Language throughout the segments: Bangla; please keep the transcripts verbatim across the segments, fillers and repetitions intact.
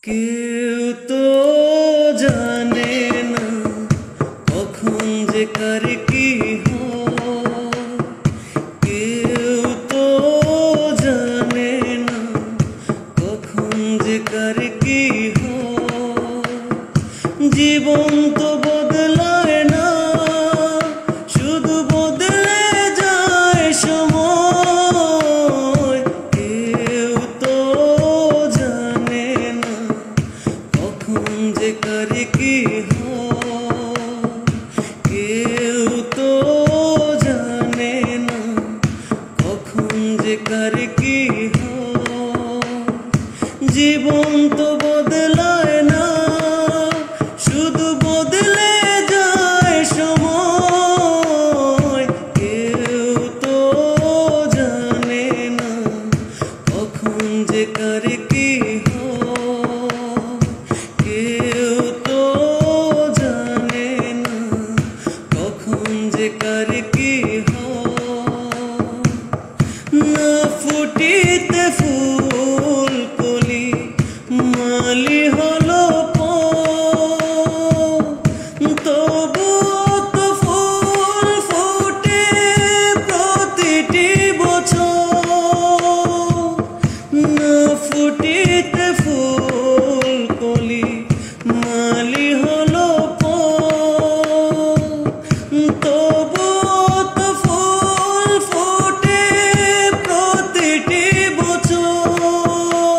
কেউ তো জানে না কখন যে কার কি হয়, কেউ তো জানে না কখন যে কার কি হয়। জীবন তো বদলায় না, শুধু বদলে যায় সময়। কেউ তো জানে না কখন যে কার কি হয়, কেউ তো জানে না কখন যে কার কি হয়। জীবন তো বদলায় না, শুধু বদলে যায় সময়। কেউ তো জানে না কখন যে কার কি হয়, কেউ তো জানে না কখন যে কার কি হয়। না ফুটিতে ফুল কলি মালি হলো তবু তো ফুল ফোটে প্রতিটি বছর। না ফুটিতে ফুল কলি মালি হলো তবু তো ফুল ফোটে প্রতিটি বছর।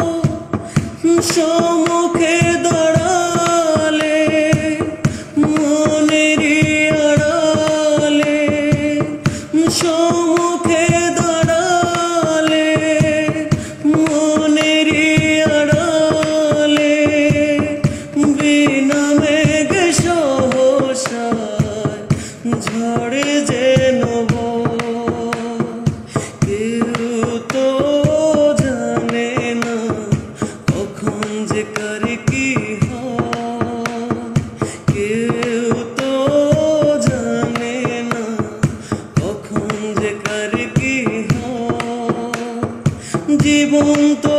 সম্মুখে দাঁড়ালে মনেরই আড়ালে, সম্মুখে দাঁড়ালে মনেরই আড়ালে, বিনা মেঘে সহসায় ঝড়ে যেন বয়। কেউ তো জানে না কখন যে কার কি হয়, কেউ তো জানে না কখন যে কার কি হয়। জীবন তো